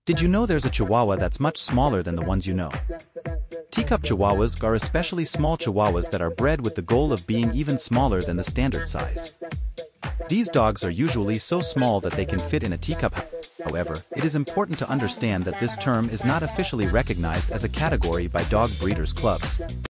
Did you know there's a Chihuahua that's much smaller than the ones you know? Teacup Chihuahuas are especially small Chihuahuas that are bred with the goal of being even smaller than the standard size. These dogs are usually so small that they can fit in a teacup. However, it is important to understand that this term is not officially recognized as a category by dog breeders' clubs.